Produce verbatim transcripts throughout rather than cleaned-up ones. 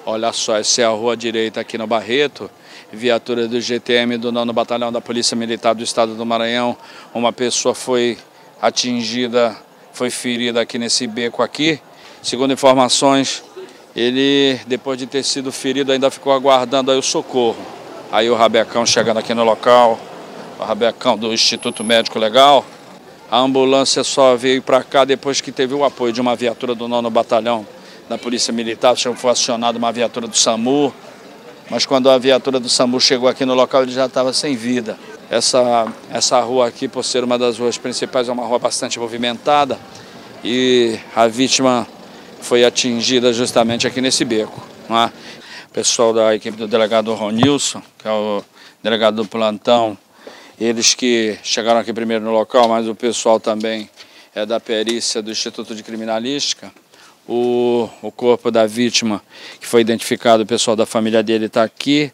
Olha só, essa é a rua direita aqui no Barreto, viatura do G T M do nono Batalhão da Polícia Militar do Estado do Maranhão. Uma pessoa foi atingida, foi ferida aqui nesse beco aqui. Segundo informações, ele, depois de ter sido ferido, ainda ficou aguardando aí o socorro. Aí o rabecão chegando aqui no local, o rabecão do Instituto Médico Legal. A ambulância só veio para cá depois que teve o apoio de uma viatura do nono Batalhão da Polícia Militar. Foi acionada uma viatura do SAMU, mas quando a viatura do SAMU chegou aqui no local, ele já estava sem vida. Essa, essa rua aqui, por ser uma das ruas principais, é uma rua bastante movimentada e a vítima foi atingida justamente aqui nesse beco, não é? O pessoal da equipe do delegado Ronilson, que é o delegado do plantão, eles que chegaram aqui primeiro no local, mas o pessoal também é da perícia do Instituto de Criminalística. O, o corpo da vítima, que foi identificado, o pessoal da família dele está aqui,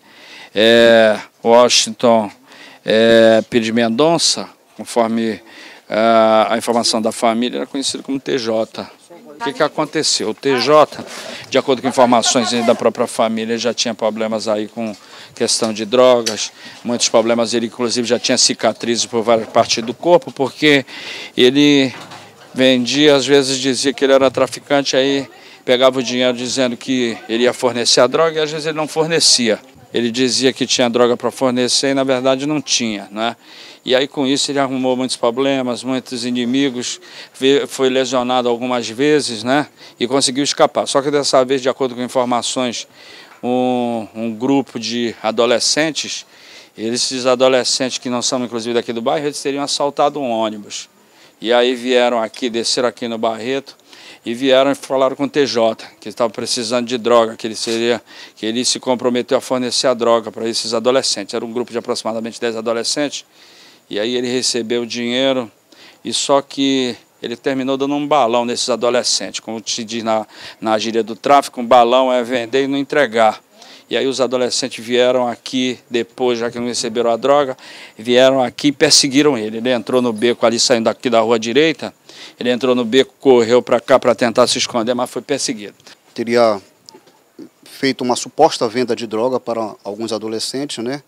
é Washington é, Pires Mendonça, conforme é, a informação da família, era conhecido como T J. O que, que aconteceu? O T J, de acordo com informações da própria família, já tinha problemas aí com questão de drogas, muitos problemas, ele inclusive já tinha cicatrizes por várias partes do corpo, porque ele vendia, às vezes dizia que ele era traficante, aí pegava o dinheiro dizendo que ele ia fornecer a droga e às vezes ele não fornecia. Ele dizia que tinha droga para fornecer e na verdade não tinha, né? E aí com isso ele arrumou muitos problemas, muitos inimigos, foi lesionado algumas vezes, né? E conseguiu escapar. Só que dessa vez, de acordo com informações, um, um grupo de adolescentes, esses adolescentes que não são inclusive daqui do bairro, eles teriam assaltado um ônibus. E aí vieram aqui, desceram aqui no Barreto e vieram e falaram com o T J, que estava precisando de droga, que ele, seria, que ele se comprometeu a fornecer a droga para esses adolescentes. Era um grupo de aproximadamente dez adolescentes, e aí ele recebeu o dinheiro, e só que ele terminou dando um balão nesses adolescentes. Como se diz na, na gíria do tráfico, um balão é vender e não entregar. E aí os adolescentes vieram aqui, depois, já que não receberam a droga, vieram aqui e perseguiram ele. Ele entrou no beco ali, saindo daqui da rua direita, ele entrou no beco, correu para cá para tentar se esconder, mas foi perseguido. Teria feito uma suposta venda de droga para alguns adolescentes, né?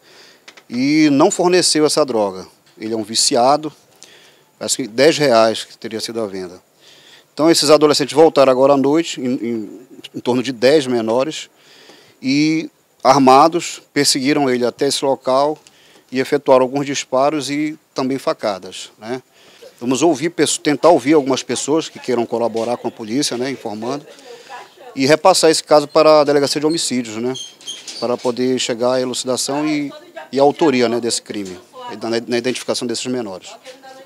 E não forneceu essa droga. Ele é um viciado, parece que dez reais que teria sido a venda. Então esses adolescentes voltaram agora à noite, em, em, em torno de dez menores, e armados perseguiram ele até esse local e efetuaram alguns disparos e também facadas, né? Vamos ouvir, tentar ouvir algumas pessoas que queiram colaborar com a polícia, né, informando, e repassar esse caso para a Delegacia de Homicídios, né, para poder chegar à elucidação e, e à autoria, né, desse crime, na, na identificação desses menores.